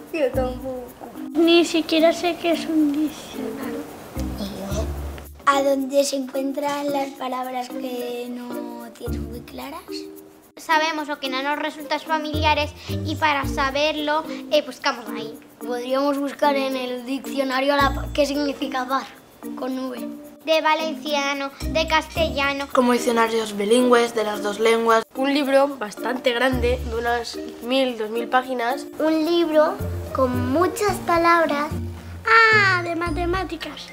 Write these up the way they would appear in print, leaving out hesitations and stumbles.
Yo tampoco. Ni siquiera sé qué es un diccionario. ¿A dónde se encuentran las palabras que no tienes muy claras? Sabemos lo que no nos resulta familiares y para saberlo buscamos ahí. Podríamos buscar en el diccionario qué significa bar, con V. De valenciano, de castellano. Como diccionarios bilingües de las dos lenguas. Un libro bastante grande, de unas 1000-2000 páginas. Un libro con muchas palabras. Ah, de matemáticas.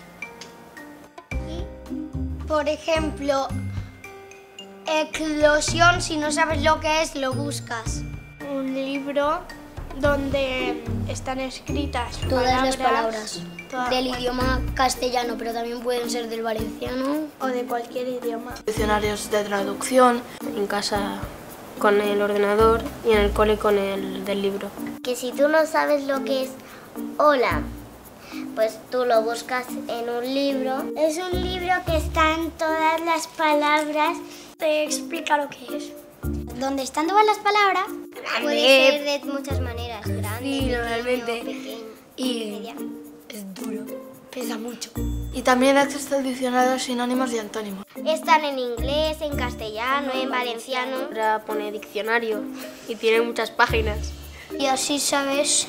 Por ejemplo, eclosión, si no sabes lo que es, lo buscas. Un libro donde están escritas Todas las palabras todas, del idioma castellano, pero también pueden ser del valenciano. o de cualquier idioma. Diccionarios de traducción. En casa con el ordenador y en el cole con el del libro. Que si tú no sabes lo que es hola, pues tú lo buscas en un libro. Es un libro que está en todas las palabras. Te explica lo que es. Donde están todas las palabras, Puede ser de muchas maneras, grande, Sí, pequeño, normalmente. pequeño, Y mediano. es duro, pesa mucho. Y también existe el diccionario de sinónimos y antónimos. Están en inglés, en castellano, en valenciano. Ahora pone diccionario y tiene muchas páginas. y así sabes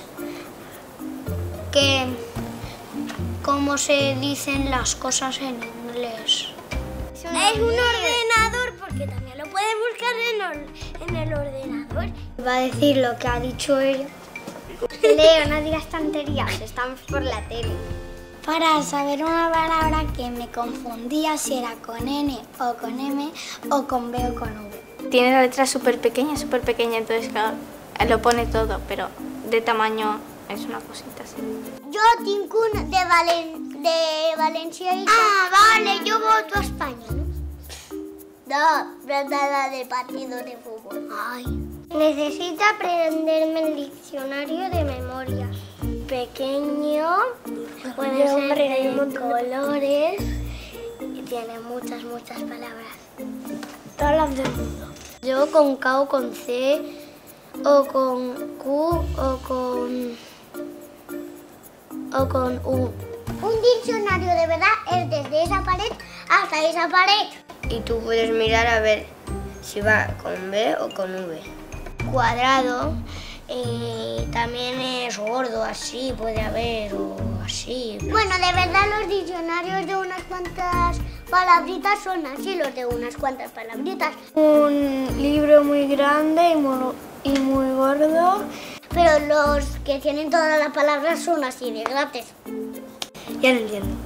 cómo se dicen las cosas en inglés. Es un ordenador porque también lo puedes buscar en el ordenador. Va a decir lo que ha dicho ella. Leo, no digas tonterías, estamos por la tele. Para saber una palabra que me confundía si era con N o con M o con B o con V. Tiene la letra súper pequeña, entonces claro, lo pone todo, pero de tamaño es una cosita así. Yo tengo una de Valencia y... Ah, vale, yo voto a España, ¿no? No, pero nada de partido de fútbol. Ay, Necesito aprenderme el diccionario de memoria. Pequeño, puede ser de colores y tiene muchas palabras. todas las del mundo. Yo con K o con C, o con Q, o con U. Un diccionario de verdad es desde esa pared hasta esa pared. Y tú puedes mirar a ver si va con B o con V. Cuadrado, también es gordo, así puede haber, o así. Bueno, de verdad los diccionarios de unas cuantas palabritas son así, los de unas cuantas palabritas. Un libro muy grande y muy gordo. Pero los que tienen todas las palabras son así de grandes. Ya no entiendo.